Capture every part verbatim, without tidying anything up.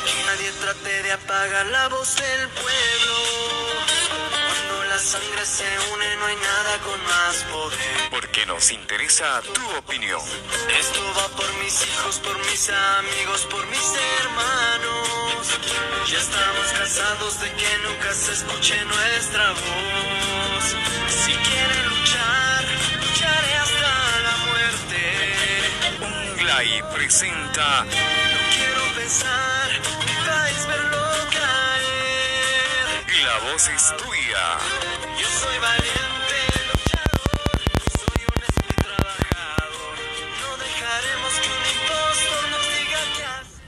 Nadie trate de apagar la voz del pueblo. Cuando la sangre se une no hay nada con más poder. Porque nos interesa tu opinión. Esto va por mis hijos, por mis amigos, por mis hermanos. Ya estamos cansados de que nunca se escuche nuestra voz. Si quieren luchar, lucharé hasta la muerte. Unglai presenta No quiero pensar, mi país verlo caer. La voz es tuya. Yo soy valiente, luchador, soy un espíritu trabajador. No dejaremos que un impostor nos diga qué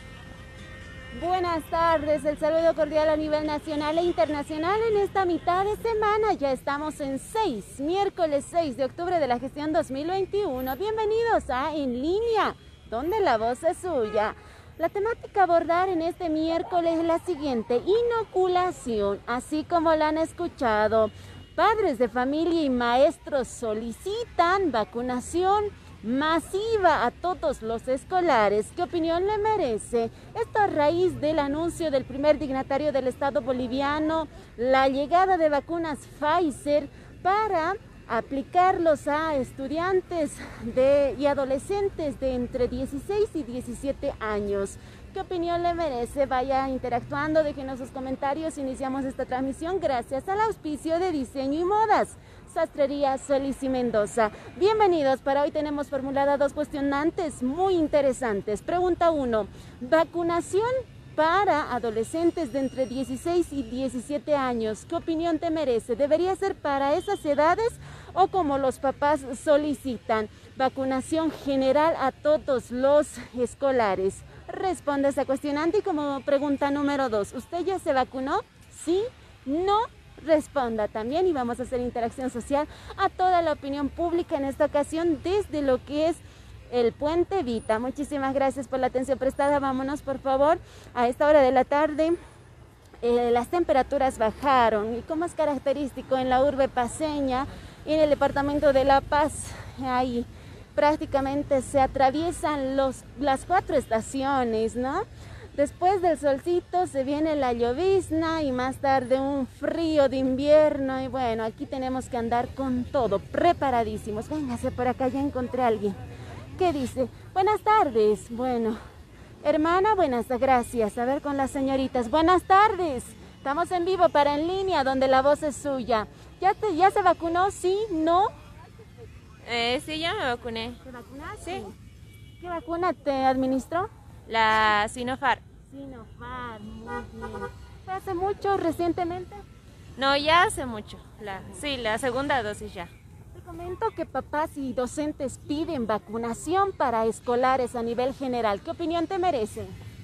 hacer. Buenas tardes, el saludo cordial a nivel nacional e internacional en esta mitad de semana. Ya estamos en seis, miércoles seis de octubre de la gestión dos mil veintiuno. Bienvenidos a En Línea, donde la voz es suya. La temática a abordar en este miércoles es la siguiente: inoculación, así como la han escuchado. Padres de familia y maestros solicitan vacunación masiva a todos los escolares. ¿Qué opinión le merece? Esto a raíz del anuncio del primer dignatario del Estado boliviano, la llegada de vacunas Pfizer para aplicarlos a estudiantes de, y adolescentes de entre dieciséis y diecisiete años. ¿Qué opinión le merece? Vaya interactuando, déjenos sus comentarios. Iniciamos esta transmisión gracias al auspicio de Diseño y Modas, Sastrería Solís y Mendoza. Bienvenidos. Para hoy tenemos formulada dos cuestionantes muy interesantes. Pregunta uno: vacunación para adolescentes de entre dieciséis y diecisiete años. ¿Qué opinión te merece? ¿Debería ser para esas edades o como los papás solicitan, vacunación general a todos los escolares? Responde esa cuestionante. Y como pregunta número dos, ¿usted ya se vacunó? ¿Sí? ¿No? Responda también y vamos a hacer interacción social a toda la opinión pública en esta ocasión desde lo que es el Puente Vita. Muchísimas gracias por la atención prestada. Vámonos por favor. A esta hora de la tarde eh, las temperaturas bajaron y como es característico en la urbe paceña y en el departamento de La Paz, ahí prácticamente se atraviesan los, las cuatro estaciones, ¿no? Después del solcito se viene la llovizna y más tarde un frío de invierno. Y bueno, aquí tenemos que andar con todo, preparadísimos. Véngase por acá, ya encontré a alguien. ¿Qué dice? Buenas tardes. Bueno, hermana, buenas, gracias. A ver con las señoritas. Buenas tardes. Estamos en vivo para En Línea, donde la voz es suya. ¿Ya, te, ya se vacunó? ¿Sí? ¿No? Eh, sí, ya me vacuné. ¿Te vacunaste? Sí. ¿Qué vacuna te administró? La Sinopharm. Sinopharm, muy bien. ¿Fue hace mucho, recientemente? No, ya hace mucho. La, sí, la segunda dosis ya. Te comento que papás y docentes piden vacunación para escolares a nivel general. ¿Qué opinión te merece?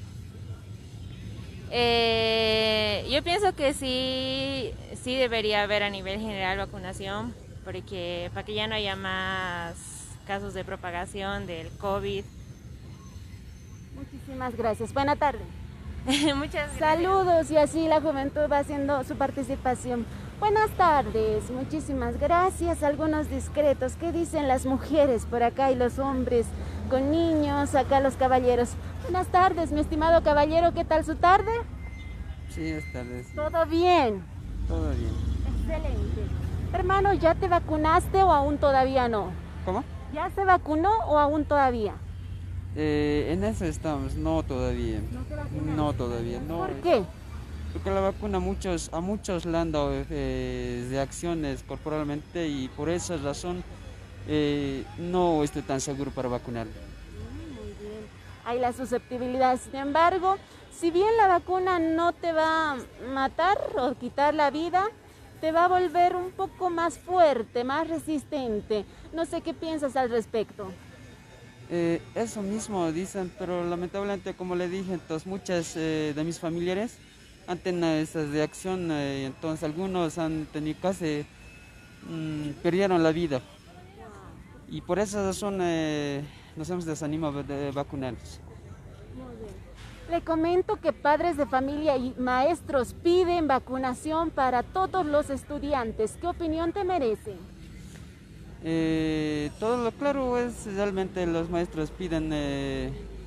Eh, yo pienso que sí, sí debería haber a nivel general vacunación, porque para que ya no haya más casos de propagación del COVID. Muchísimas gracias. Buena tarde. Muchas gracias. Saludos, y así la juventud va haciendo su participación. Buenas tardes, muchísimas gracias. Algunos discretos, ¿qué dicen las mujeres por acá y los hombres con niños? Acá los caballeros. Buenas tardes, mi estimado caballero, ¿qué tal su tarde? Sí, es tarde. Sí. ¿Todo bien? Todo bien. Excelente. Hermano, ¿ya te vacunaste o aún todavía no? ¿Cómo? ¿Ya se vacunó o aún todavía? Eh, en eso estamos, no todavía. ¿No te vacunaste? No todavía, no. ¿Por qué? Porque la vacuna a muchos, a muchos le han dado eh, reacciones corporalmente y por esa razón eh, no estoy tan seguro para vacunar. Muy bien. Hay la susceptibilidad. Sin embargo, si bien la vacuna no te va a matar o quitar la vida, te va a volver un poco más fuerte, más resistente. No sé qué piensas al respecto. Eh, eso mismo dicen, pero lamentablemente, como le dije, entonces muchas eh, de mis familiares han tenido esa reacción, eh, entonces algunos han tenido casi, mmm, perdieron la vida. Y por esa razón eh, nos hemos desanimado de vacunarnos. Muy bien. Le comento que padres de familia y maestros piden vacunación para todos los estudiantes. ¿Qué opinión te merece? Eh, todo lo claro es realmente los maestros piden eh,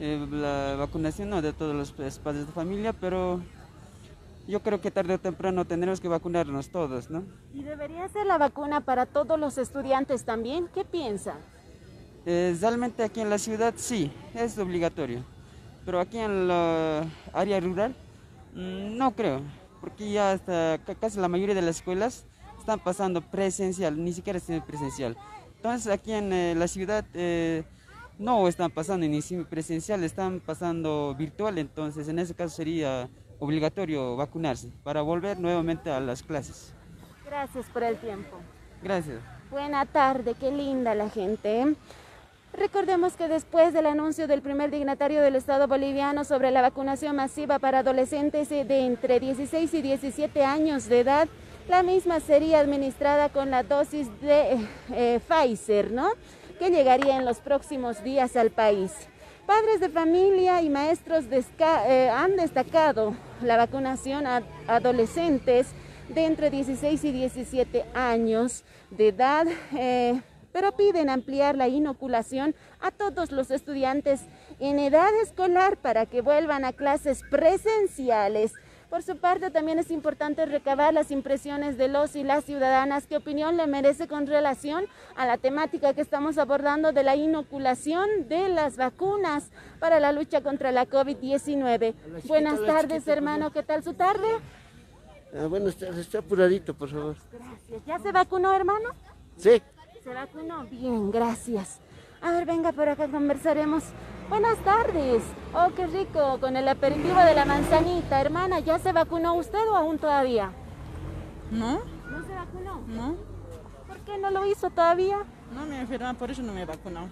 eh, la vacunación, no de todos los pues, padres de familia, pero yo creo que tarde o temprano tendremos que vacunarnos todos, ¿no? ¿Y debería ser la vacuna para todos los estudiantes también? ¿Qué piensa? Eh, realmente aquí en la ciudad sí, es obligatorio, pero aquí en la área rural mmm, no creo, porque ya hasta casi la mayoría de las escuelas están pasando presencial, ni siquiera es presencial. Entonces aquí en eh, la ciudad eh, no están pasando ni presencial, están pasando virtual, entonces en ese caso sería obligatorio vacunarse para volver nuevamente a las clases. Gracias por el tiempo. Gracias. Buena tarde, qué linda la gente. Recordemos que después del anuncio del primer dignatario del Estado boliviano sobre la vacunación masiva para adolescentes de entre dieciséis y diecisiete años de edad, la misma sería administrada con la dosis de eh, Pfizer, ¿no?, que llegaría en los próximos días al país. Padres de familia y maestros eh, han destacado la vacunación a adolescentes de entre dieciséis y diecisiete años de edad, eh, pero piden ampliar la inoculación a todos los estudiantes en edad escolar para que vuelvan a clases presenciales. Por su parte, también es importante recabar las impresiones de los y las ciudadanas. ¿Qué opinión le merece con relación a la temática que estamos abordando de la inoculación de las vacunas para la lucha contra la COVID diecinueve? Buenas tardes, hermano. ¿Qué tal su tarde? Ah, buenas tardes. Está apuradito, por favor. Gracias. ¿Ya se vacunó, hermano? Sí. ¿Se vacunó? Bien, gracias. A ver, venga, por acá conversaremos. Buenas tardes. Oh, qué rico, con el aperitivo de la manzanita. Hermana, ¿ya se vacunó usted o aún todavía? No. ¿No se vacunó? No. ¿Por qué no lo hizo todavía? No me enferma, por eso no me he vacunado.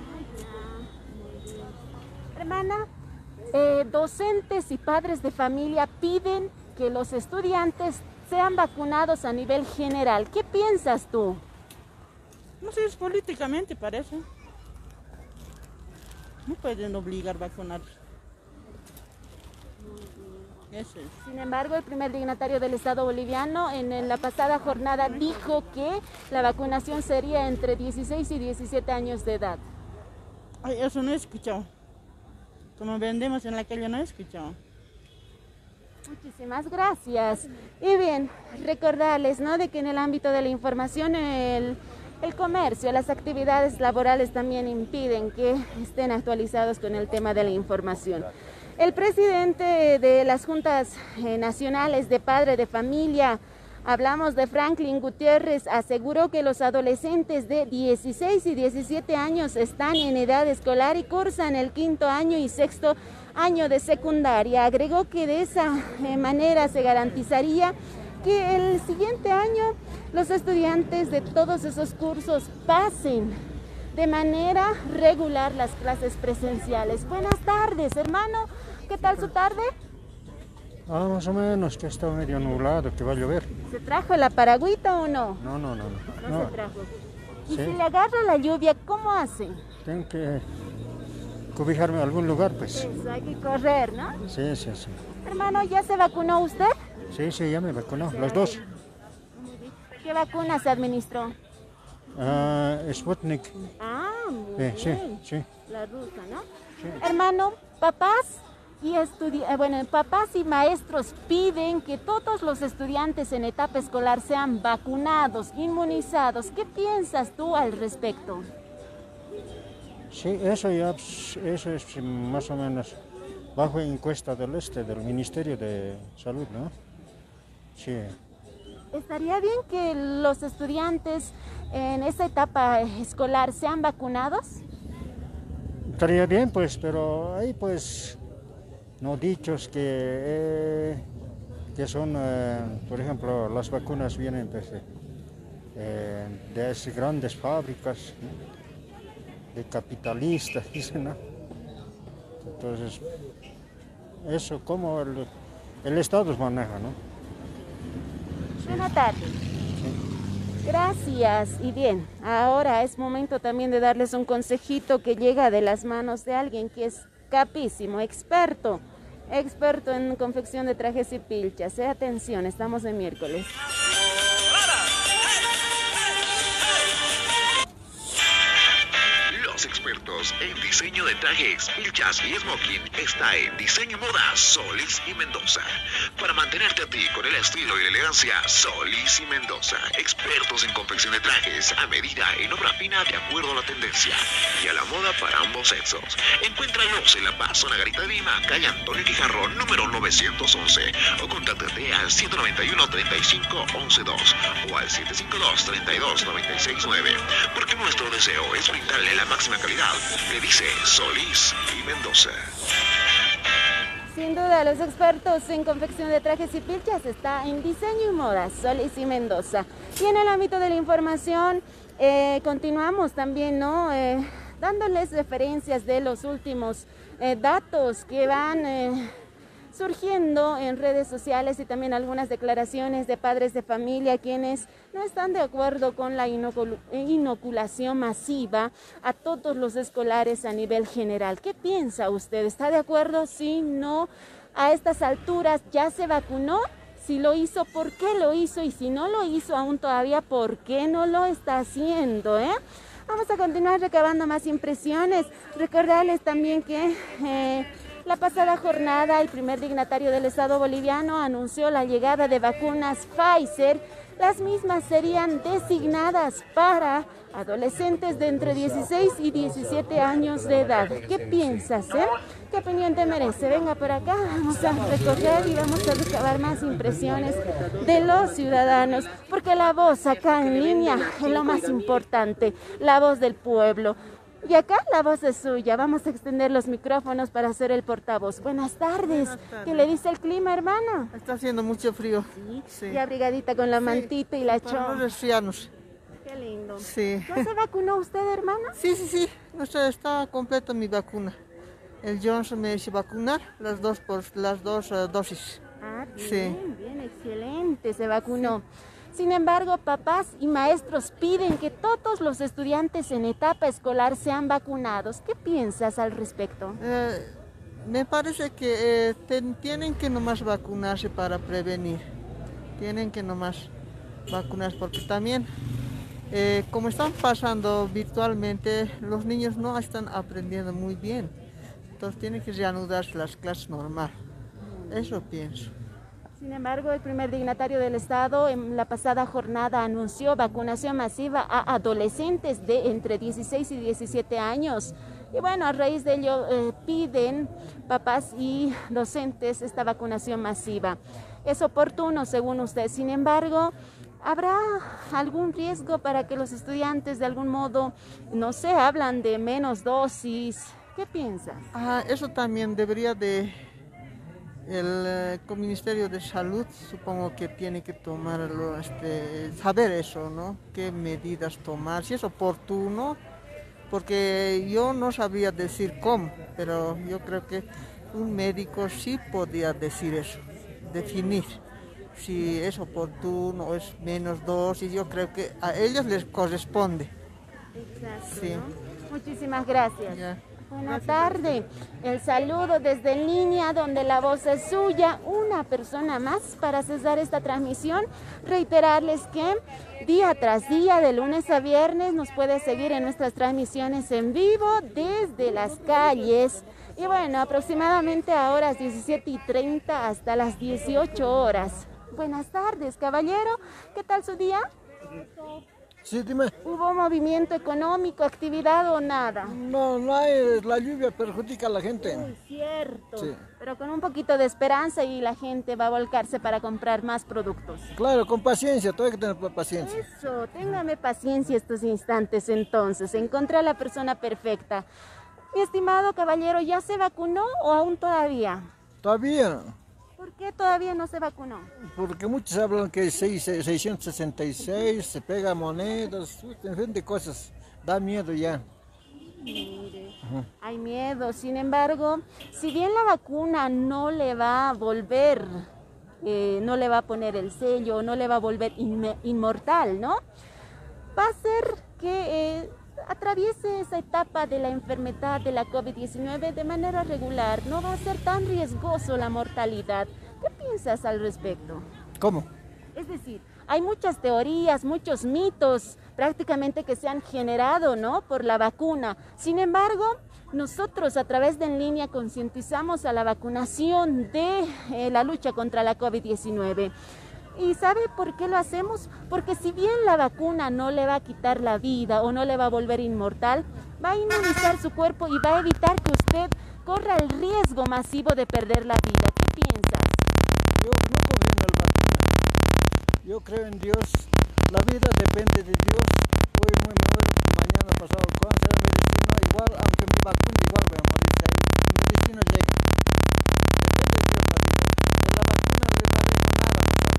Hermana, eh, docentes y padres de familia piden que los estudiantes sean vacunados a nivel general. ¿Qué piensas tú? No sé, es políticamente, parece. No pueden obligar a vacunar. Eso es. Sin embargo, el primer dignatario del Estado boliviano en la pasada jornada dijo que la vacunación sería entre dieciséis y diecisiete años de edad. Ay, eso no he escuchado. Como vendemos en la calle, no he escuchado. Muchísimas gracias. Y bien, recordarles, ¿no?, de que en el ámbito de la información, el... El comercio, las actividades laborales también impiden que estén actualizados con el tema de la información. El presidente de las juntas eh, nacionales de padre de familia, hablamos de Franklin Gutiérrez, aseguró que los adolescentes de dieciséis y diecisiete años están en edad escolar y cursan el quinto año y sexto año de secundaria. Agregó que de esa eh, manera se garantizaría que el siguiente año los estudiantes de todos esos cursos pasen de manera regular las clases presenciales. Buenas tardes, hermano. ¿Qué tal su tarde? Ah, más o menos, que está medio nublado, que va a llover. ¿Se trajo la paragüita o no? No, no, no. No, no. se trajo. Y Sí. si le agarra la lluvia, ¿cómo hace? Tengo que cobijarme a algún lugar, pues. Eso, hay que correr, ¿no? Sí, sí, sí. Hermano, ¿ya se vacunó usted? Sí, sí, ya me vacunó, los dos. ¿Qué vacuna se administró? Ah, Sputnik. Ah, muy Sí, bien. sí, sí. La rusa, ¿no? Sí. Hermano, papás y estudi eh, bueno, papás y maestros piden que todos los estudiantes en etapa escolar sean vacunados, inmunizados. ¿Qué piensas tú al respecto? Sí, eso ya, pues, eso es más o menos bajo encuesta del este, del Ministerio de Salud, ¿no? Sí. ¿Estaría bien que los estudiantes en esa etapa escolar sean vacunados? Estaría bien, pues, pero hay, pues, no dichos que, eh, que son, eh, por ejemplo, las vacunas vienen pues, eh, de esas grandes fábricas, ¿no?, de capitalistas, dicen, ¿no? Entonces, eso como el, el Estado maneja, ¿no? Buenas tardes. Gracias. Y bien, ahora es momento también de darles un consejito que llega de las manos de alguien que es capísimo, experto, experto en confección de trajes y pilchas. Eh, atención, estamos de miércoles. Los expertos en diseño de trajes, pilchas y smoking está en Diseño y Moda Solís y Mendoza. Para mantenerte a ti con el estilo y la elegancia, Solís y Mendoza. Expertos en confección de trajes a medida en obra fina de acuerdo a la tendencia y a la moda para ambos sexos. Encuéntralos en La Paz, zona Garita de Lima, calle Antonio Quijarro, número novecientos once. O contáctate al ciento noventa y uno, treinta y cinco, once, dos o al siete cinco dos, treinta y dos, noventa y seis, nueve. Porque nuestro deseo es brindarle la máxima calidad, le dice Solís y Mendoza. Sin duda, los expertos en confección de trajes y pilchas está en Diseño y Moda Solís y Mendoza. Y en el ámbito de la información, eh, continuamos también, ¿no? Eh, dándoles referencias de los últimos eh, datos que van eh, surgiendo en redes sociales y también algunas declaraciones de padres de familia quienes no están de acuerdo con la inocul- inoculación masiva a todos los escolares a nivel general. ¿Qué piensa usted? ¿Está de acuerdo? Sí, no. A estas alturas ya se vacunó. Si lo hizo, ¿por qué lo hizo? Y si no lo hizo aún todavía, ¿por qué no lo está haciendo? ¿Eh? Vamos a continuar recabando más impresiones. Recordarles también que eh, la pasada jornada el primer dignatario del Estado boliviano anunció la llegada de vacunas Pfizer. Las mismas serían designadas para adolescentes de entre dieciséis y diecisiete años de edad. ¿Qué piensas, eh? ¿Qué opinión te merece? Venga por acá, vamos a recoger y vamos a recabar más impresiones de los ciudadanos, porque la voz acá en línea es lo más importante, la voz del pueblo. Y acá la voz es suya. Vamos a extender los micrófonos para hacer el portavoz. Buenas tardes. Buenas tardes. ¿Qué le dice el clima, hermano? Está haciendo mucho frío. Sí, sí. Y abrigadita con la sí, mantita y la chompa. Para los resfrianos. Qué lindo. Sí. ¿No se vacunó usted, hermano? Sí, sí, sí. No sé, está completa mi vacuna. El Johnson me hizo vacunar las dos, por, las dos uh, dosis. Ah, bien, sí. bien, excelente. Se vacunó. Sí. Sin embargo, papás y maestros piden que todos los estudiantes en etapa escolar sean vacunados. ¿Qué piensas al respecto? Eh, me parece que eh, ten, tienen que nomás vacunarse para prevenir. Tienen que nomás vacunarse porque también, eh, como están pasando virtualmente, los niños no están aprendiendo muy bien. Entonces tienen que reanudarse las clases normal. Eso pienso. Sin embargo, el primer dignatario del Estado en la pasada jornada anunció vacunación masiva a adolescentes de entre dieciséis y diecisiete años. Y bueno, a raíz de ello eh, piden papás y docentes esta vacunación masiva. Es oportuno, según usted. Sin embargo, ¿habrá algún riesgo para que los estudiantes de algún modo, no sé, hablan de menos dosis? ¿Qué piensas? Ah, eso también debería de... El eh, Ministerio de Salud supongo que tiene que tomarlo, este, saber eso, ¿no? Qué medidas tomar, si es oportuno, porque yo no sabría decir cómo, pero yo creo que un médico sí podría decir eso, definir si es oportuno o es menos dosis. Yo creo que a ellos les corresponde. Exacto, sí. ¿no? Muchísimas gracias. Ya. Buenas tardes. El saludo desde en línea, donde la voz es suya. Una persona más para cesar esta transmisión. Reiterarles que día tras día, de lunes a viernes, nos puede seguir en nuestras transmisiones en vivo desde las calles. Y bueno, aproximadamente a horas diecisiete y treinta hasta las dieciocho horas. Buenas tardes, caballero. ¿Qué tal su día? Sí, dime. ¿Hubo movimiento económico, actividad o nada? No, no hay, la lluvia perjudica a la gente. Es cierto, sí. Pero con un poquito de esperanza y la gente va a volcarse para comprar más productos. Claro, con paciencia, todo hay que tener paciencia. Eso, téngame paciencia estos instantes entonces, encontré a la persona perfecta. Mi estimado caballero, ¿ya se vacunó o aún todavía? Todavía. ¿Por qué todavía no se vacunó? Porque muchos hablan que es seiscientos sesenta y seis, se pega monedas, en fin de cosas. Da miedo ya. Mire, uh-huh. Hay miedo. Sin embargo, si bien la vacuna no le va a volver, eh, no le va a poner el sello, no le va a volver in- inmortal, ¿no? Va a hacer que eh, atraviese esa etapa de la enfermedad de la COVID diecinueve de manera regular. No va a ser tan riesgoso la mortalidad. ¿Qué piensas al respecto? ¿Cómo? Es decir, hay muchas teorías, muchos mitos prácticamente que se han generado, ¿no?, por la vacuna. Sin embargo, nosotros a través de En Línea concientizamos a la vacunación de eh, la lucha contra la COVID diecinueve. ¿Y sabe por qué lo hacemos? Porque si bien la vacuna no le va a quitar la vida o no le va a volver inmortal, va a inmunizar su cuerpo y va a evitar que usted corra el riesgo masivo de perder la vida. ¿Qué piensas? Yo no confío en la vacuna. Yo creo en Dios. La vida depende de Dios. Hoy me muero, mañana pasado cáncer, mi destino igual, aunque me vacune igual voy a morir. Mi destino llega. Depende de Dios la vida. En la vacuna le vale nada.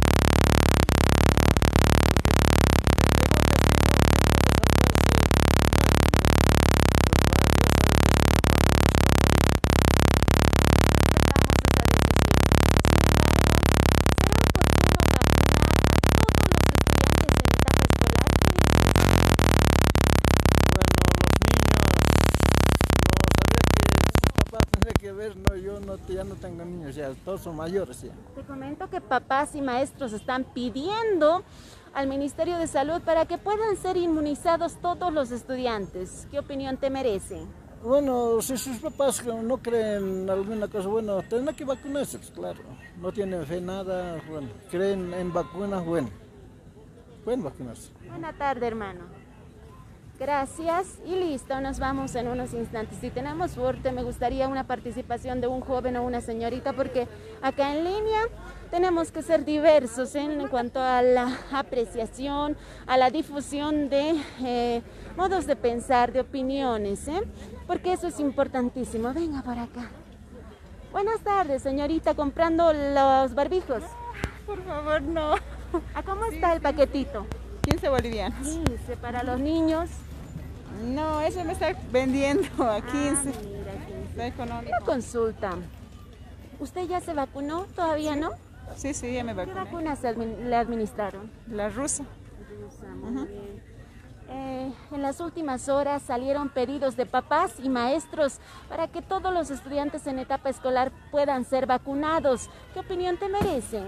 No, yo no, ya no tengo niños, ya todos son mayores ya. Te comento que papás y maestros están pidiendo al Ministerio de Salud para que puedan ser inmunizados todos los estudiantes. ¿Qué opinión te merece? Bueno, si sus papás no creen en alguna cosa, bueno, tendrán que vacunarse, pues, claro. No tienen fe en nada, bueno, creen en vacunas, bueno, pueden vacunarse. Buena tarde, hermano. Gracias y listo, nos vamos en unos instantes. Si tenemos suerte, me gustaría una participación de un joven o una señorita, porque acá en línea tenemos que ser diversos en, en cuanto a la apreciación, a la difusión de eh, modos de pensar, de opiniones, ¿eh? Porque eso es importantísimo. Venga por acá. Buenas tardes, señorita, comprando los barbijos. Por favor, no. ¿A cómo está el paquetito? quince bolivianos. quince para los niños. No, eso me está vendiendo a quince. Ah, mira, quince. Está económico. Una consulta. ¿Usted ya se vacunó? ¿Todavía no? Sí, sí, ya me vacuné. ¿Qué vacunas se admi- le administraron? La rusa. Rusa, muy uh-huh. bien. Eh, en las últimas horas salieron pedidos de papás y maestros para que todos los estudiantes en etapa escolar puedan ser vacunados. ¿Qué opinión te merecen?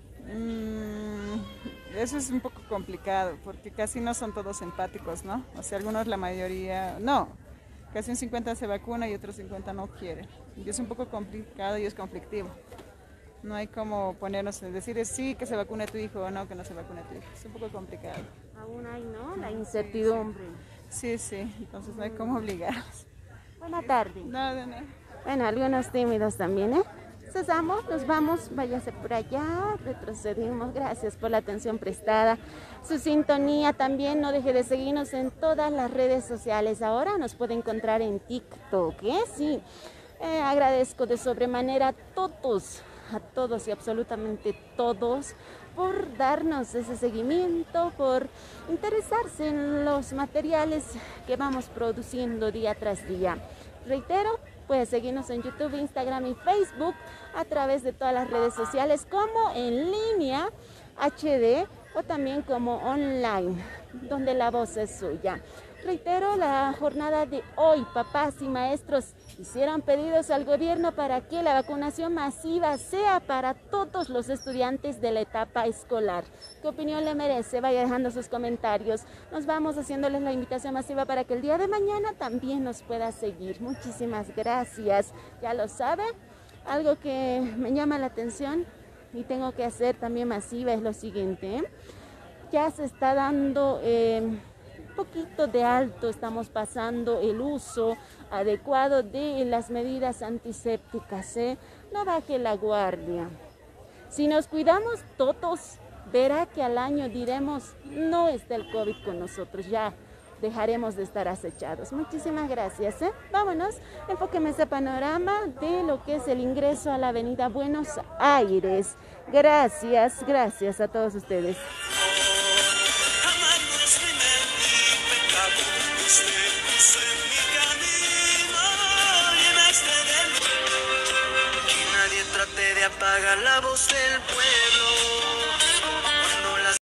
Mm, eso es un poco complicado porque casi no son todos empáticos, ¿no? O sea, algunos, la mayoría, no. Casi un cincuenta se vacuna y otros cincuenta no quieren. Y es un poco complicado y es conflictivo. No hay como ponernos a decir sí que se vacune tu hijo o no que no se vacune tu hijo. Es un poco complicado. Aún hay, ¿no? La incertidumbre. Sí, sí, sí. Entonces no hay cómo obligarlos. Buena tarde. No, no, no. Bueno, algunos tímidos también, ¿eh? Cesamos, nos vamos, váyase por allá, retrocedimos, gracias por la atención prestada, su sintonía también, no deje de seguirnos en todas las redes sociales, ahora nos puede encontrar en TikTok, ¿eh? Sí, eh, agradezco de sobremanera a todos, a todos y absolutamente todos, por darnos ese seguimiento, por interesarse en los materiales que vamos produciendo día tras día. Reitero, puedes seguirnos en YouTube, Instagram y Facebook a través de todas las redes sociales como En Línea H D o también como online, donde la voz es suya. Reitero, la jornada de hoy, papás y maestros hicieron pedidos al gobierno para que la vacunación masiva sea para todos los estudiantes de la etapa escolar. ¿Qué opinión le merece? Vaya dejando sus comentarios. Nos vamos haciéndoles la invitación masiva para que el día de mañana también nos pueda seguir. Muchísimas gracias. Ya lo sabe, algo que me llama la atención y tengo que hacer también masiva es lo siguiente, ¿eh? Ya se está dando... Eh, poquito de alto, estamos pasando el uso adecuado de las medidas antisépticas, ¿eh? No baje la guardia. Si nos cuidamos todos, verá que al año diremos, no está el COVID con nosotros, ya dejaremos de estar acechados. Muchísimas gracias, ¿eh? Vámonos, enfóqueme ese panorama de lo que es el ingreso a la avenida Buenos Aires. Gracias, gracias a todos ustedes. Apaga la voz del pueblo.